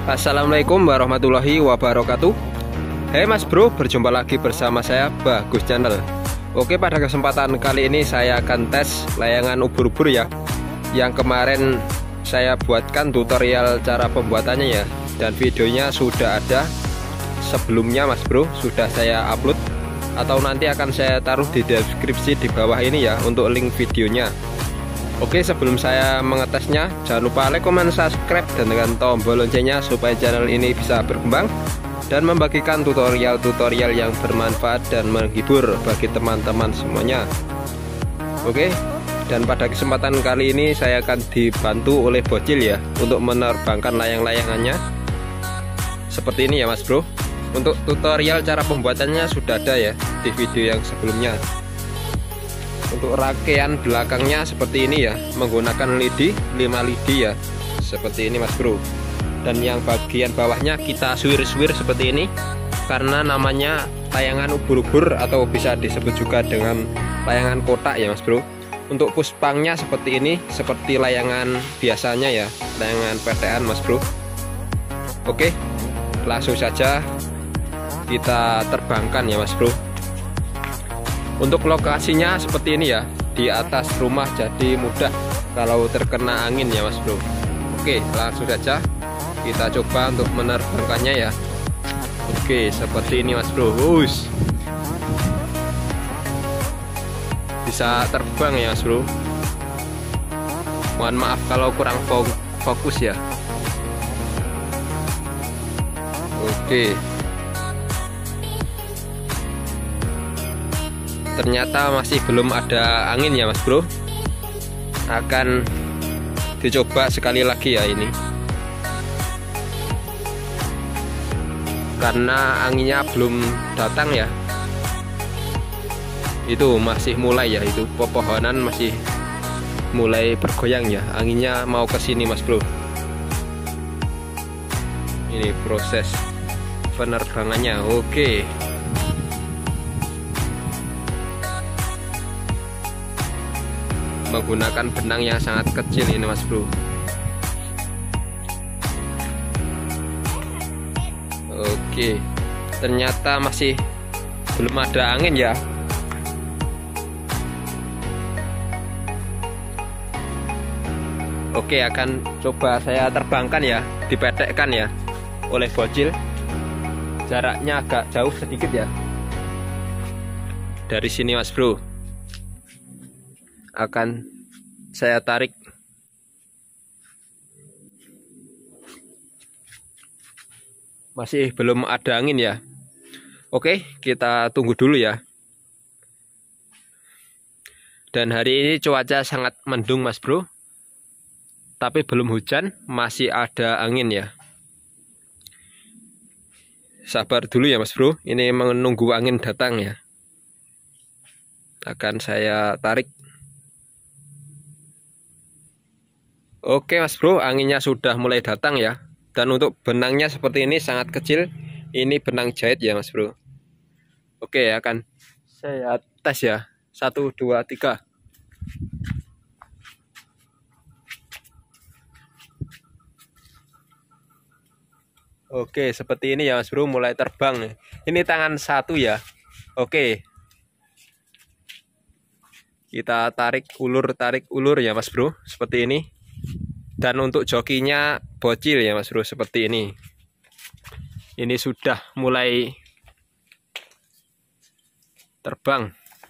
Assalamualaikum warahmatullahi wabarakatuh. Hai Mas Bro, berjumpa lagi bersama saya Bagus Channel. Oke, pada kesempatan kali ini saya akan tes layangan ubur-ubur ya, yang kemarin saya buatkan tutorial cara pembuatannya ya, dan videonya sudah ada sebelumnya Mas Bro, sudah saya upload, atau nanti akan saya taruh di deskripsi di bawah ini ya untuk link videonya. Oke, sebelum saya mengetesnya, jangan lupa like, comment, subscribe, dan tekan tombol loncengnya supaya channel ini bisa berkembang dan membagikan tutorial-tutorial yang bermanfaat dan menghibur bagi teman-teman semuanya. Oke, dan pada kesempatan kali ini saya akan dibantu oleh bocil ya untuk menerbangkan layang-layangannya seperti ini ya Mas Bro. Untuk tutorial cara pembuatannya sudah ada ya di video yang sebelumnya. Untuk rangkaian belakangnya seperti ini ya, menggunakan lidi 5 lidi ya, seperti ini Mas Bro. Dan yang bagian bawahnya kita suwir-suwir seperti ini, karena namanya layangan ubur-ubur atau bisa disebut juga dengan layangan kotak ya Mas Bro. Untuk puspangnya seperti ini, seperti layangan biasanya ya, layangan PTN Mas Bro. Oke, langsung saja kita terbangkan ya Mas Bro. Untuk lokasinya seperti ini ya, di atas rumah, jadi mudah kalau terkena angin ya Mas Bro. Oke, langsung saja kita coba untuk menerbangkannya ya. Oke, seperti ini Mas Bro. Bisa terbang ya Mas Bro. Mohon maaf kalau kurang fokus ya. Oke, ternyata masih belum ada angin ya Mas Bro. Akan dicoba sekali lagi ya ini, karena anginnya belum datang ya. Itu masih mulai ya, itu pepohonan masih mulai bergoyang ya, anginnya mau ke sini Mas Bro. Ini proses penerbangannya. Oke, menggunakan benang yang sangat kecil ini Mas Bro. Oke, ternyata masih belum ada angin ya. Oke, akan coba saya terbangkan ya, dipedekkan ya oleh bocil. Jaraknya agak jauh sedikit ya, dari sini Mas Bro. Akan saya tarik. Masih belum ada angin ya. Oke, kita tunggu dulu ya. Dan hari ini cuaca sangat mendung Mas Bro, tapi belum hujan, masih ada angin ya. Sabar dulu ya Mas Bro, ini menunggu angin datang ya. Akan saya tarik. Oke Mas Bro, anginnya sudah mulai datang ya. Dan untuk benangnya seperti ini sangat kecil. Ini benang jahit ya Mas Bro. Oke, akan saya tes ya. 1, 2, 3. Oke, seperti ini ya Mas Bro, mulai terbang. Ini tangan satu ya. Oke, kita tarik ulur ya Mas Bro, seperti ini. Dan untuk jokinya bocil ya Mas Bro, seperti ini. Ini sudah mulai terbang.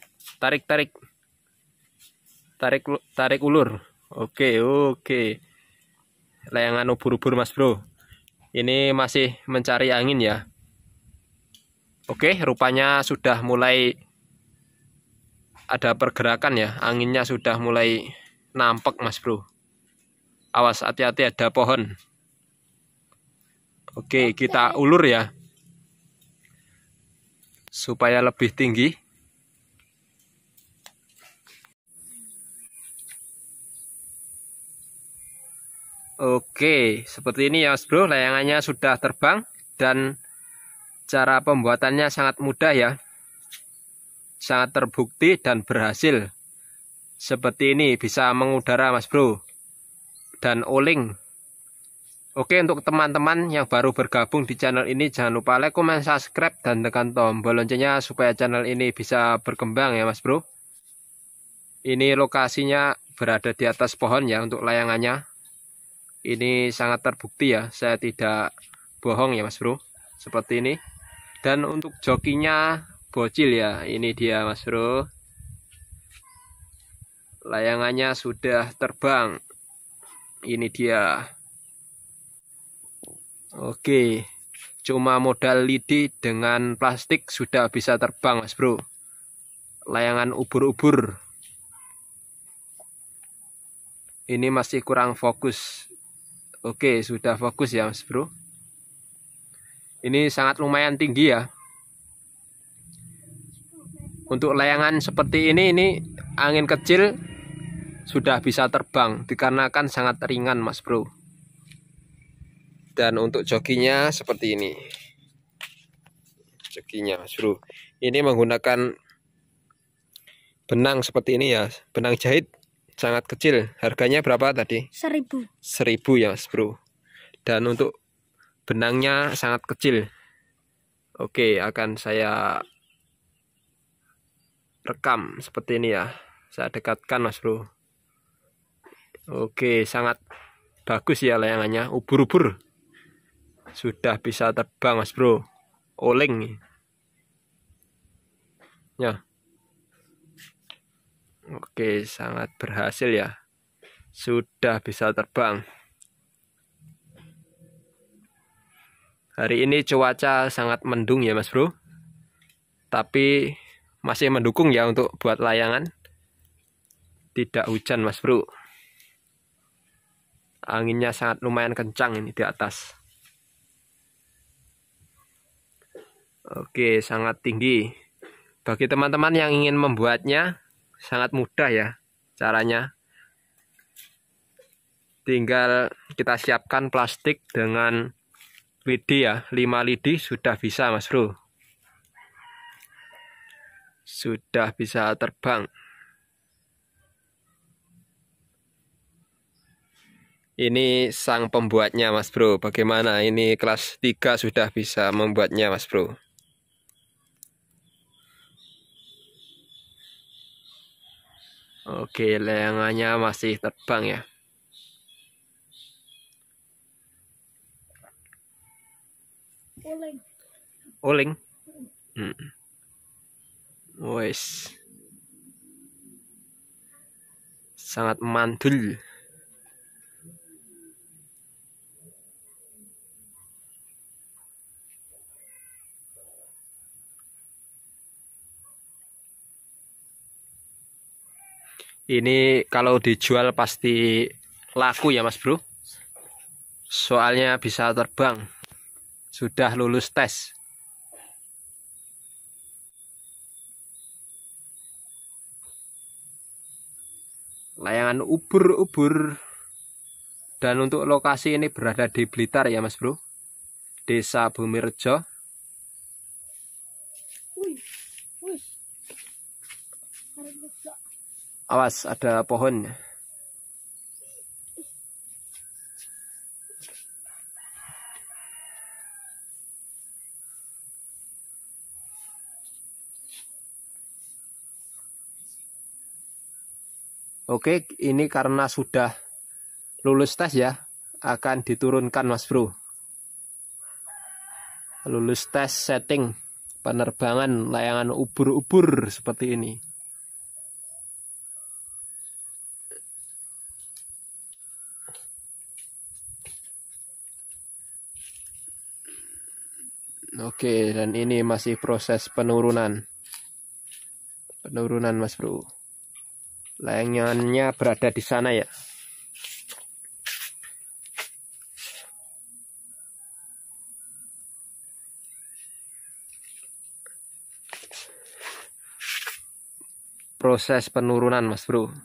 Tarik ulur. Oke. Layangan ubur-ubur Mas Bro. Ini masih mencari angin ya. Oke, rupanya sudah mulai ada pergerakan ya. Anginnya sudah mulai nampak Mas Bro. Awas, hati-hati ada pohon. Oke, kita ulur ya, supaya lebih tinggi. Oke, seperti ini ya Mas Bro, layangannya sudah terbang. Dan cara pembuatannya sangat mudah ya, sangat terbukti dan berhasil. Seperti ini, bisa mengudara Mas Bro. Dan oling Oke, untuk teman-teman yang baru bergabung di channel ini, jangan lupa like, comment, subscribe, dan tekan tombol loncengnya supaya channel ini bisa berkembang ya Mas Bro. Ini lokasinya berada di atas pohon ya untuk layangannya. Ini sangat terbukti ya, saya tidak bohong ya Mas Bro. Seperti ini. Dan untuk jokinya bocil ya, ini dia Mas Bro. Layangannya sudah terbang. Ini dia. Oke, cuma modal lidi dengan plastik sudah bisa terbang Mas Bro. Layangan ubur-ubur. Ini masih kurang fokus. Oke, sudah fokus ya Mas Bro. Ini sangat lumayan tinggi ya. Untuk layangan seperti ini angin kecil sudah bisa terbang dikarenakan sangat ringan Mas Bro. Dan untuk jokinya seperti ini. Jokinya Mas Bro. Ini menggunakan benang seperti ini ya. Benang jahit sangat kecil. Harganya berapa tadi? 1.000. 1.000 ya Mas Bro. Dan untuk benangnya sangat kecil. Oke, akan saya rekam seperti ini ya. Saya dekatkan Mas Bro. Oke, sangat bagus ya layangannya. Ubur-ubur. Sudah bisa terbang Mas Bro. Oleng ya. Oke, sangat berhasil ya. Sudah bisa terbang. Hari ini cuaca sangat mendung ya Mas Bro. Tapi masih mendukung ya untuk buat layangan. Tidak hujan Mas Bro. Anginnya sangat lumayan kencang ini di atas. Oke, sangat tinggi. Bagi teman-teman yang ingin membuatnya, sangat mudah ya caranya. Tinggal kita siapkan plastik dengan lidi ya, 5 lidi sudah bisa Mas Bro. Sudah bisa terbang. Ini sang pembuatnya Mas Bro. Bagaimana? Ini kelas 3 sudah bisa membuatnya Mas Bro. Oke, layangannya masih terbang ya. Oling. Wes. Sangat mantul. Ini kalau dijual pasti laku ya Mas Bro. Soalnya bisa terbang. Sudah lulus tes. Layangan ubur-ubur. Dan untuk lokasi ini berada di Blitar ya Mas Bro. Desa Bumirejo. Awas, ada pohon. Oke, ini karena sudah lulus tes ya, akan diturunkan Mas Bro. Lulus tes setting penerbangan layangan ubur-ubur seperti ini. Oke, dan ini masih proses penurunan. Penurunan Mas Bro. Layangannya berada di sana ya. Proses penurunan Mas Bro.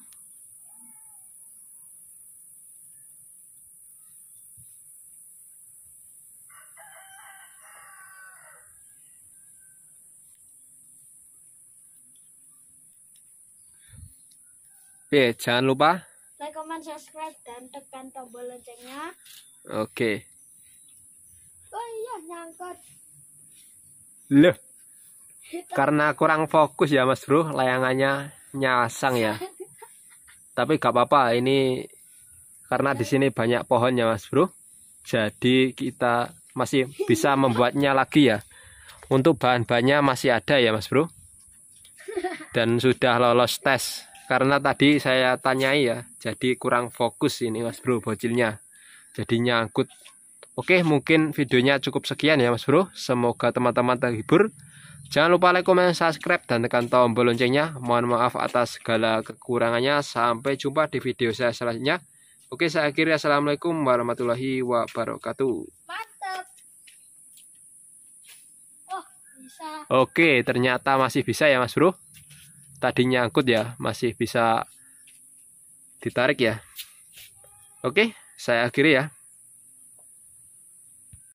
Oke, jangan lupa like, comment, subscribe, dan tekan tombol loncengnya Oke. Oh iya, nyangkut. Loh, karena kurang fokus ya Mas Bro, layangannya nyasang ya. Tapi gak apa-apa, ini karena di sini banyak pohon ya Mas Bro. Jadi kita masih bisa membuatnya lagi ya. Untuk bahan-bahannya masih ada ya Mas Bro. Dan sudah lolos tes. Karena tadi saya tanyai ya, jadi kurang fokus ini Mas Bro bocilnya. Jadi nyangkut. Oke, mungkin videonya cukup sekian ya Mas Bro. Semoga teman-teman terhibur. Jangan lupa like, komen, subscribe, dan tekan tombol loncengnya. Mohon maaf atas segala kekurangannya. Sampai jumpa di video saya selanjutnya. Oke, saya akhiri. Assalamualaikum warahmatullahi wabarakatuh. Mantap. Oh, bisa. Oke, ternyata masih bisa ya Mas Bro. Tadi nyangkut ya, masih bisa ditarik ya. Oke, saya akhiri ya.